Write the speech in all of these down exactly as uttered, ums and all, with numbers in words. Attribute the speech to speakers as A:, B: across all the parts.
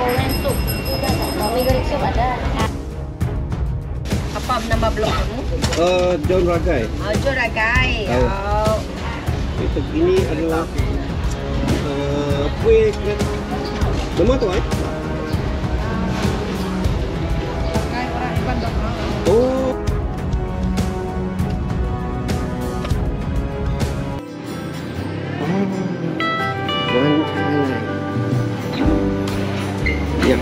A: Korean soup. Mie goreng soup ada. Apa nama blog kamu?
B: Uh, John Ragai.
A: Oh, John Ragai. Oh.
B: Itu ini adalah uh, kue nama tu eh?
A: Ragai orang Iban dah.
B: Oh. Wan Li. Ya.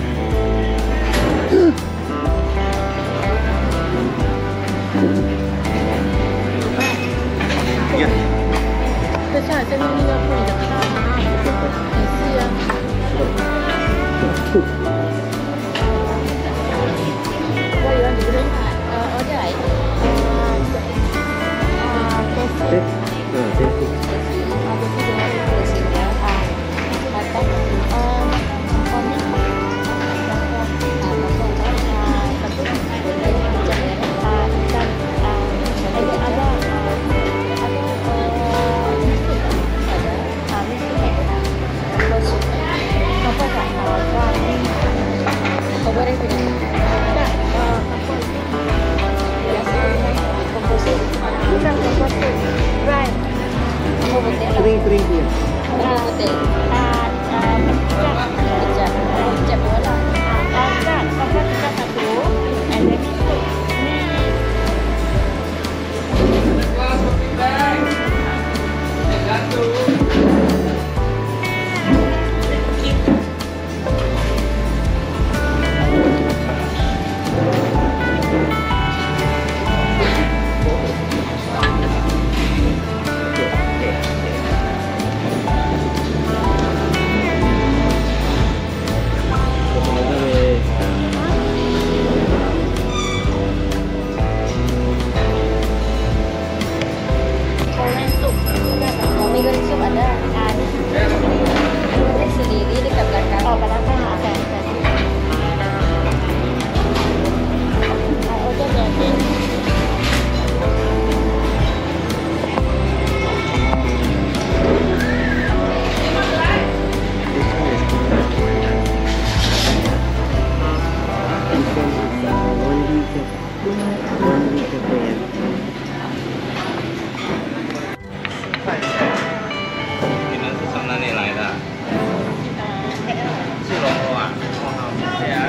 B: Ya.
A: 这下这个那个不一样，也是啊。我有你这边呃，我这来，呃，呃，
B: Eh, ah, thank you. Kering-kering dia.
A: Ah, betul. Ah, ah, kecap, kecap, kecap bola. Ah, kecap, sampai kecap satu. And then itu, Korean soup. Mie goreng soup ada. Ah, ini sendiri dekat belakang. Oh, belakang. Okey, okey. Ah, order berapa?
B: Wan Li Cafe. Wan Li Cafe.
C: 你们是从哪里来的？是龙沟啊？哦，好，谢谢啊。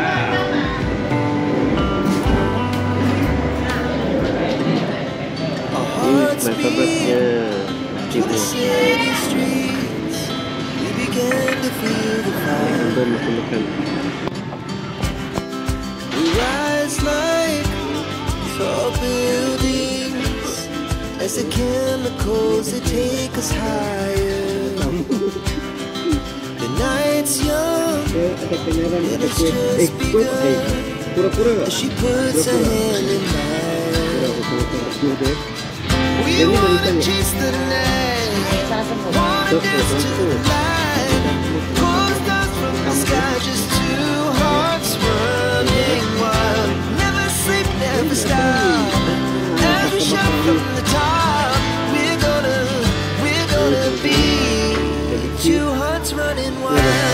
B: Ini my favorite-nya. Ibu. Untuk makan-makan.
D: Tall buildings as the chemicals that take us higher. The night's young, and it's just begun. As she puts her hand in mine, we wanna chase the night, wanna dance to the light. Cold stars from the sky, just two hearts running wild. Never sleep, never stop. As we shout from the top, we're gonna, we're gonna be two hearts running wild.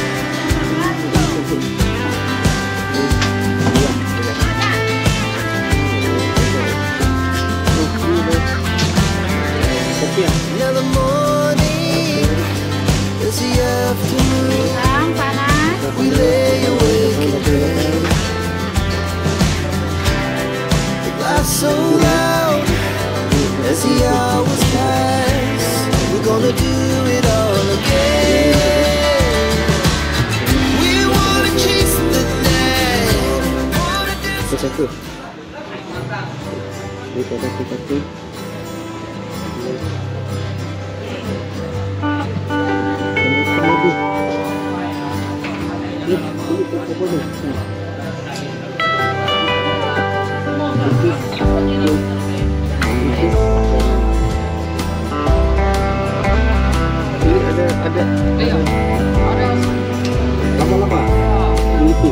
D: Now the morning is the afternoon. We lay awake in bed. The glass so loud as the hours pass. We're gonna do it all again. We wanna chase the night. Wanna dance.
B: Satu. Ini pada kita tu. Ini ada ada lama-lama. Itu.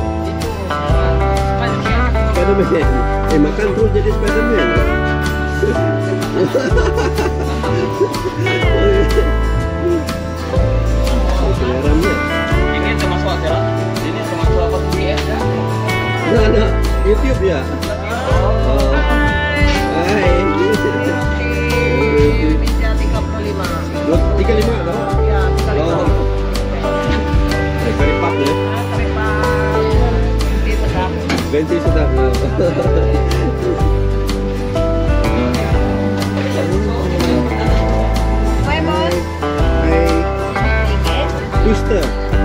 B: Spiderman. Eh makan terus jadi Spiderman. Ini termasuk adalah ini termasuk Nah, nah, YouTube ya. Oh. Hai.
A: Meja tiga puluh lima.
B: tiga puluh lima tau?
A: Ya, tiga puluh lima.
B: Oh. Eh, kari pap ya.
A: Kari pap. Ini sedap.
B: Benci sedap.
A: Hai, Bos.
B: Hai. Twister.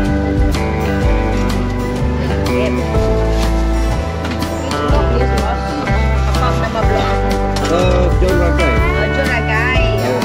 A: Apa nama blog?
B: Uh, John Ragai.
A: John Ragai.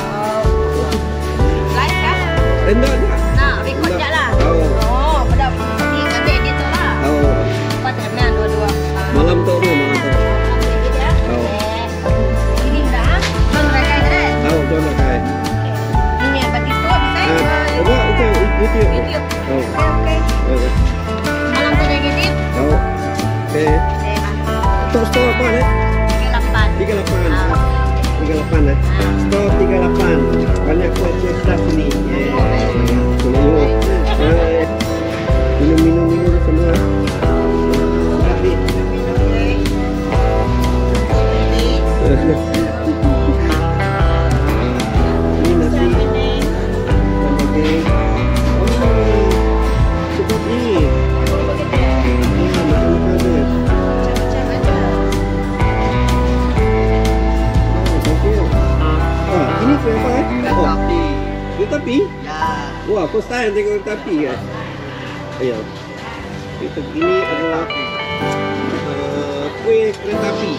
A: Live kah?
B: Enggak, enggak.
A: Nah, record je lah.
B: Oh.
A: Oh, pada ni nanti edit tu lah.
B: Oh.
A: Empat jam dua-dua.
B: Malam tu tu, malam tu.
A: Edit ya.
B: Oh.
A: Ini dah. John Ragai kan?
B: Oh, John Ragai.
A: Ini apa itu bisa?
B: Uh, enggak, itu YouTube.
A: YouTube.
B: Oh.
A: Okey, okey.
B: Oh.
A: Malam tu dia edit.
B: Oh. Okey. Stop, stop apa ni?
A: tiga puluh lapan.
B: tiga puluh lapan. tiga puluh lapan eh. Stop tiga puluh lapan. Banyak kuat cerita sini. Minum, minum, minum, minum semua. Tapi. Ini nasi. Sebagai. Oh, seperti ini. Ini kereta eh?
C: Keretapi.
B: Keretapi?
C: Ya.
B: Wah, first time tengok keretapi kan? Ayo. Itu ini adalah uh, kuih keretapi.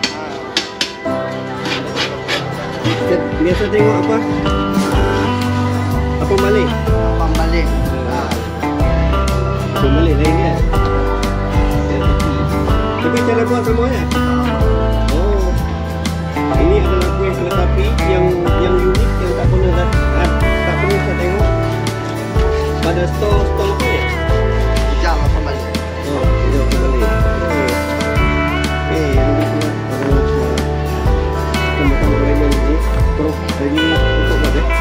B: Kita biasa tengok apa? Apa balik?
C: Pam balik.
B: Apa balik lain kan? Keretapi. Tapi cara buat sama ya? Oh. Ini adalah kuih keretapi yang yang unik yang tak pernah tak, tak pernah saya tengok pada stall-stall tu ya.
C: Jam apa balik?
B: Oh, jauh kembali. Oh. Eh, yang ini pula adalah kita makan gorengan ini. Terus ini untuk apa deh?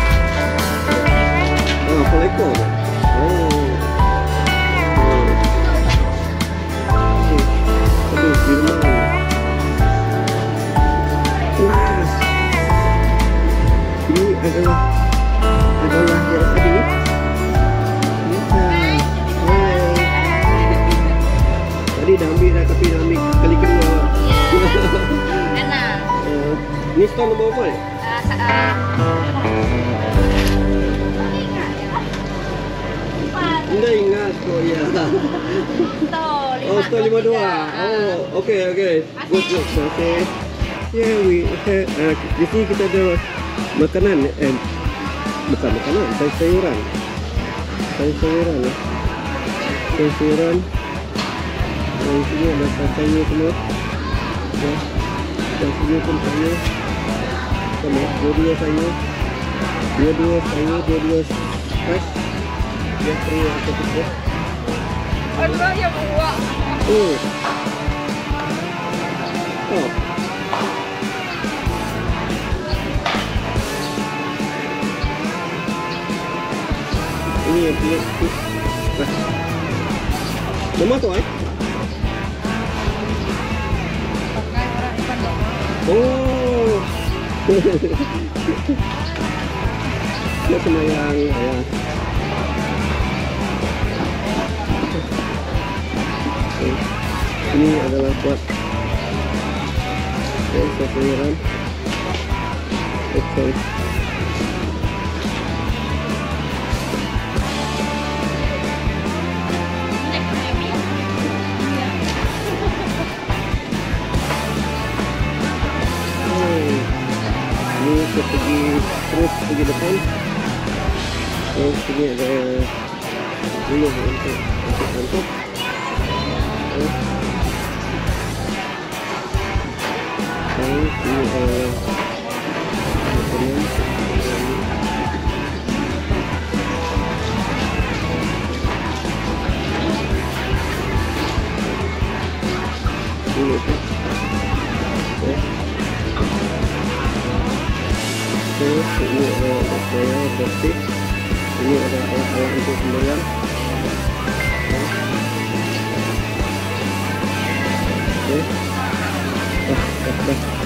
B: Oh, kepala ekor. Oh. Oh. Aduh, di rumah. Ini adalah adalah yang tadi. Hai. Tadi dah ambil dah tapi dah ambil kali kedua.
A: Enak.
B: Uh, ni stall nombor apa? Anda ingat kok ya. Oh, stall lima dua. Oh, okey okey. Good good. Okay. Yeah, we okay. Uh, di sini kita ada makanan eh bukan makanan, sayur-sayuran. Sayur-sayuran ya. Sayur-sayuran. Yang sini ada sayur semua. Ya. Yang sini pun sayur. Sama dua-dua sayur. Dua-dua sayur, dua-dua fresh. Dia free atau tidak.
A: Ada yang buat.
B: Oh. Oh. Ini yang punya nama tu eh? Oh. Dia semayang ya. Ini adalah buat sayuran. Okay. Ini kita pergi terus pergi depan. Terus sini ada buluh untuk untuk kantor. Terus ini ada makanan. Ini tu. Terus ini ada saya bersih. Ini ada alat-alat untuk sembahyang. Okay. Dah, dah, dah.